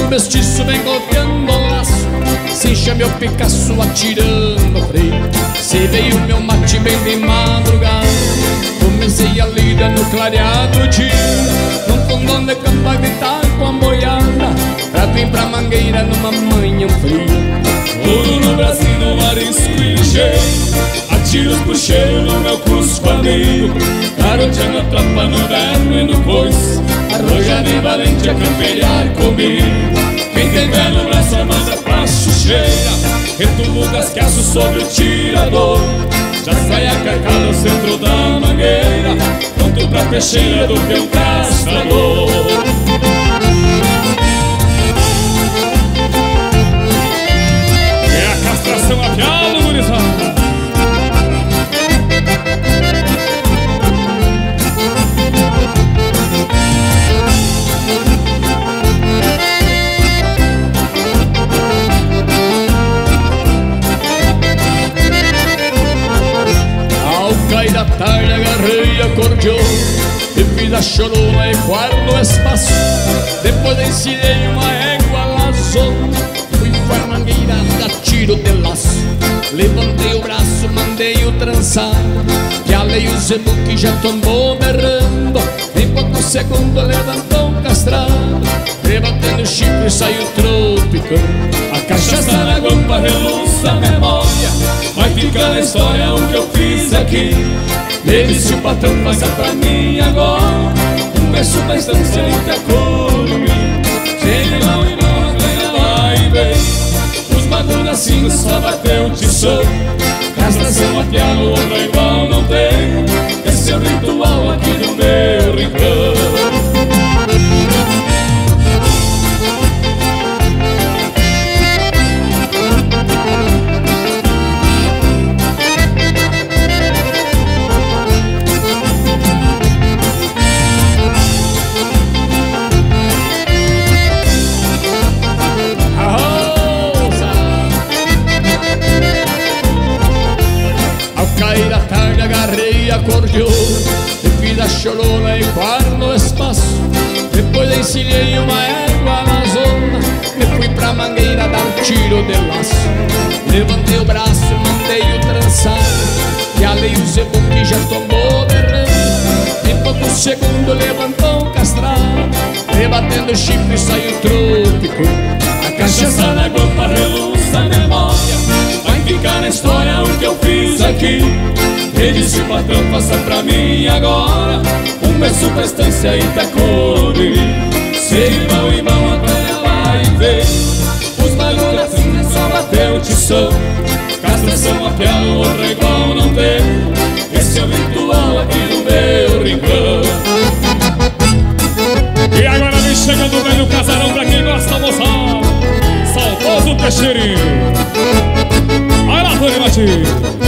mestiço vem golpeando o laço, se enche meu Picasso atirando freio. Se veio meu mate bem de madrugada, comecei a lida no clareado dia. Num fundão de campo a gritar com a boiada, pra vir pra mangueira numa manhã fria. Ouro no Brasil, no arisco e ligeiro, atiros por cheiro no meu cusco amigo. Garoteando a tropa no verno e no coice, arrojado e valente a camperiar comigo. Quem tem pé no braço armada pra chucheira, retumba o cascaço sobre o tirador. Já sai a carcada ao centro da mangueira, pronto pra peixeira do teu castrador. Castração afiado, gurizada. Ao cair da tarde agarrei acordeon e fiz a chorona e guardo o espaço. Depois ensinei uma égua lazona, fui com a mangueira da tiro de laço. Levantei o braço, mandei o trançado, que alei o zebu que já tombou berrando. Em pouco segundo levantou o castrado, rebatendo o chifre e saiu tropicando. A cachaça na guampa reluça a memória, vai ficar na história o que eu fiz aqui. Me disse o patrão, faça pra mim agora um verso da estância em Itacorubi. Cheio não e não, venha lá e vem, os magunacinhos só bateu o tição. Castração afiado, outra igual não tem, esse é o ritual aqui no meu rincão. Agarrei acordeon e fiz a chorona e guardo o espaço. Depois ensinei uma égua na zona e fui pra mangueira dar tiro de laço. Levantei o braço, mandei o trançado, e alei o zebu que já tomou berrando. Em pouco segundo levantou o castrado, rebatendo o chifre saiu trópico. A cachaça na guampa reluça a memória, vai ficar na história o que eu fiz aqui. E disse o patrão, faça pra mim agora um verso pra estância Itacorubi. Se irmão e irmão até lá e vê, os malucos só bateu o tição. Castração afiado, outra igual não tem, esse é o ritual aqui no meu rincão. E agora vem chegando o velho casarão pra quem gosta, moçada, saudoso Teixeirinho. Vai lá, Tony Mati.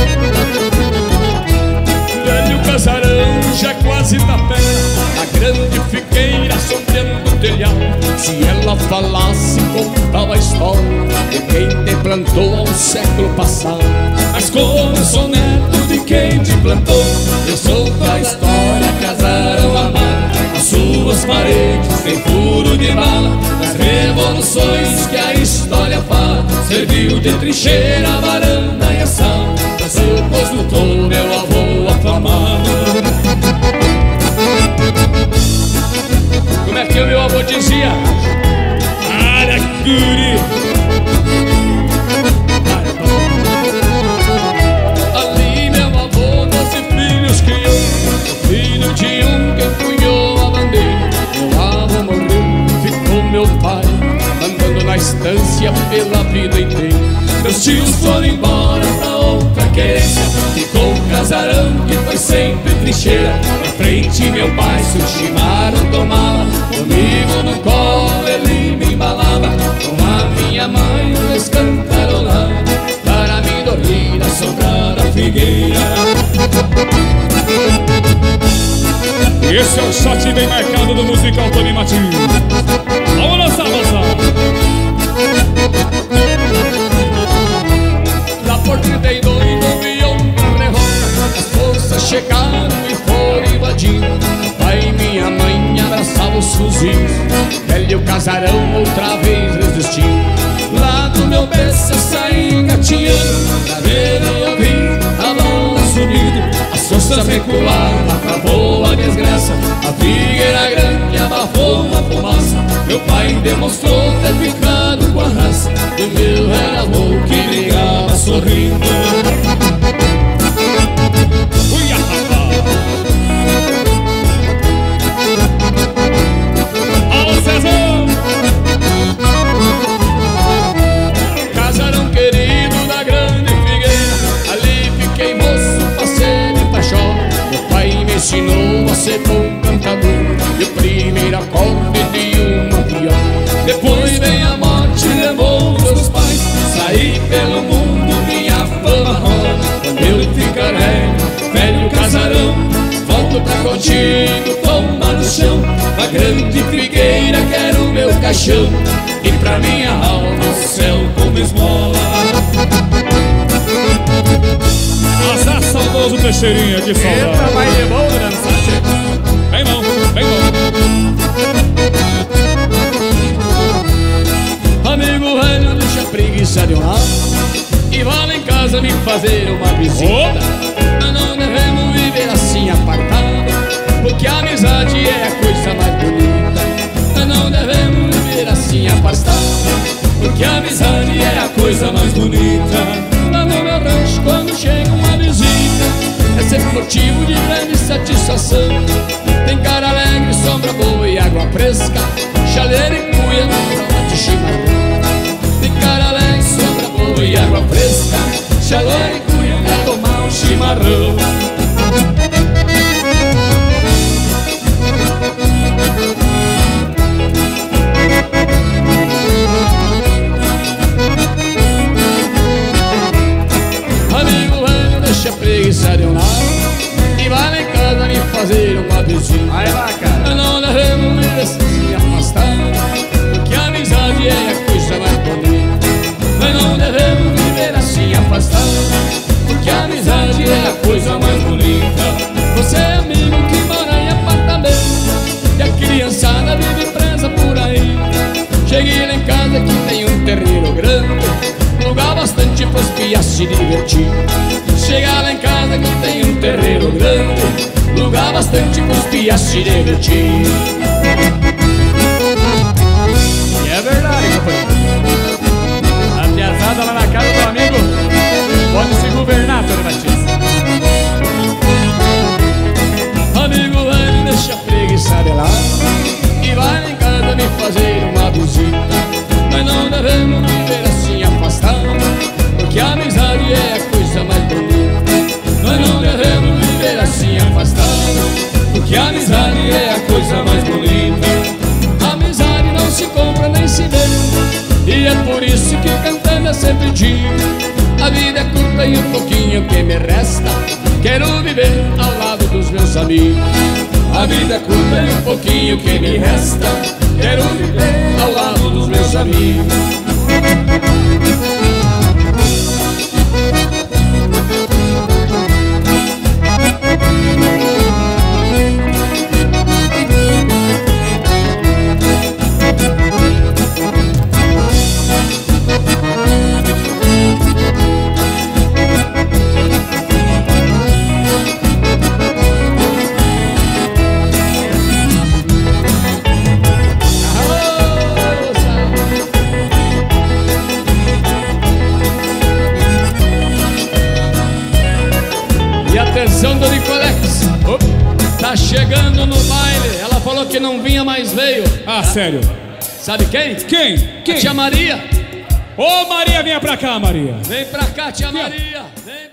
Casarão já quase tá perto, a grande figueira sombreando o telhado. Se ela falasse, contava a história de quem te plantou há um século passado. Mas como eu sou neto de quem te plantou, eu sou da história, casarão amado. As suas paredes têm furo de bala, das revoluções que a história fala. Serviu de trincheira, varanda e a sala, mas eu construtor meu avô afamado. Como é que o meu avô dizia? Olha, guri! Ali meu avô 12 filhos criou, o filho de um que punhou a bandeira. Meu avô morreu, ficou meu pai, andando na estância pela vida inteira. Meus tios foram embora pra outra querência, ficou o casarão que foi sempre trincheira. Na frente meu pai se o chimarrão tomava, comigo no colo ele me embalava, com a minha mãe nós cantarolava, para me dormir na sombra da figueira. Esse é o shot bem marcado do musical Tony Martins. Vamos lançar, Lá por 32 o vião derrota, as forças chegaram e foram invadindo. Pai e minha mãe abraçavam os fuzis, velho casarão outra vez resistiu. Lá do meu berço eu saí engatinhando pra ver e ouvir a balança unido. As forças recularam, acabou a desgraça. A figueira grande abafou uma fumaça. Meu pai demonstrou ter ficado com a raça do meu velho avô que brigava sorrindo. Alô, Cezão! Casarão querido da grande figueira, ali fiquei moço, passei de paixão. Meu pai me ensinou a ser bom cantador e o primeiro acorde de uma viola. Depois vem a morte, levou meus pais. Saí pelo mundo, minha fama rola. Quando eu ficar velho casarão, volto pra contigo, toma no chão. A grande figueira quero o meu caixão, e pra minha alma o céu como esmola. Azar saudoso Teixeirinha, que saudade. Entra, vai de bom, grande Sánchez. Vem bom, vem bom. Amigo velho, deixa a preguiça de um lado e vá lá em casa me fazer uma visita. Nós não devemos viver assim apartado, porque a amizade é a coisa mais bonita. Nós não devemos viver assim afastado, porque a amizade é a coisa mais bonita. Lá no meu rancho, quando chega uma visita, é sempre motivo de grande satisfação. Tem cara alegre, sombra boa e água fresca, chaleira e cuia, de chimarrão. Tem cara alegre, sombra boa e água fresca, chaleira e cuia, pra tomar um chimarrão. Amigo velho, deixa a preguiça de um lado e vai lá em casa me fazer uma visita. Aí lá, cara. Nós não devemos viver assim afastado, porque a amizade é a coisa mais bonita. Nós não devemos viver assim afastado, porque a amizade é a coisa mais bonita. você é amigo que mora em apartamento e a criançada vive presa por aí. Cheguei lá em casa que tem um terreiro grande, lugar bastante pros pias se divertir. Chegar lá em casa que tem um terreiro grande, lugar bastante pros pias se divertir. E é verdade, companheiro. A piazada lá na casa do amigo pode se governar, Tony Batista. Amigo velho, deixa a preguiça de lado e vai lá em casa me fazer uma visita. Nós não devemos viver assim afastado, porque a amizade é a coisa mais bonita. Nós não devemos viver assim afastado, porque a amizade é a coisa mais bonita. A amizade não se compra nem se vende, e é por isso que cantando eu sempre digo: a vida é curta e um pouquinho que me resta, quero viver ao lado dos meus amigos. A vida é curta e um pouquinho que me resta, quero viver ao lado dos meus amigos. Atenção, Dona Nicolex, tá chegando no baile. Ela falou que não vinha, mas veio. Ah, sério? Sabe quem? Quem? A tia Maria. Ô, Maria, venha pra cá, Maria. Vem pra cá, tia Maria. Vem.